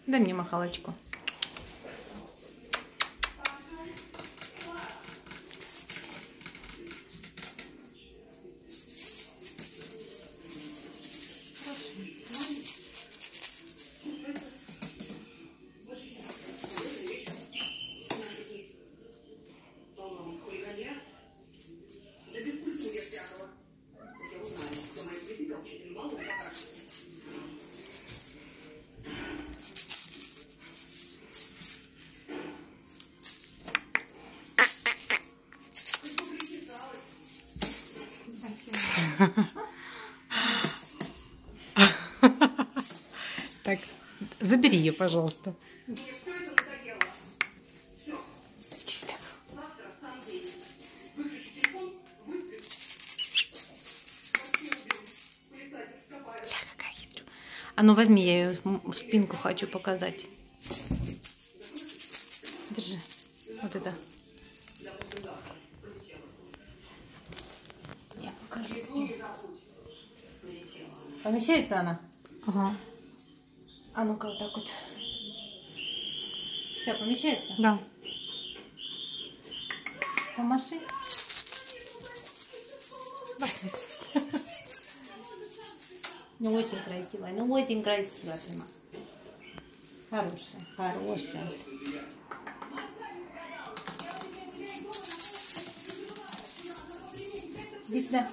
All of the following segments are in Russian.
Дай мне махалочку. Так, забери ее, пожалуйста. Какая хитрая. А ну возьми, я ее в спинку хочу показать. Держи. Вот это. Я покажу спинку. Помещается она? Ага. А ну-ка вот так вот. Все, помещается? Да. Помаши. Ну очень красивая, ну очень красивая прямо. Хорошая, хорошая. Иди сюда.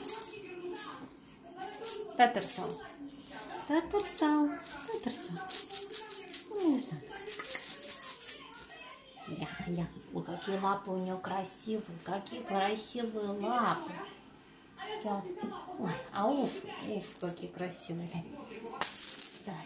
Татарстан. Татарстан. Татарстан. Я. Ой, какие лапы у нее красивые. Какие красивые лапы. Да. Ой, а уши какие красивые. Давай.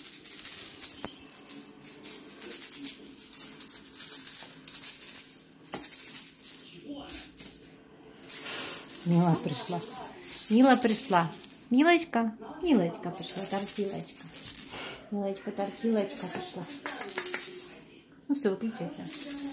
Мила пришла. Мила пришла. Милочка. Милочка пришла. Тортилочка. Милочка, тортилочка пришла. Ну все, выключайся.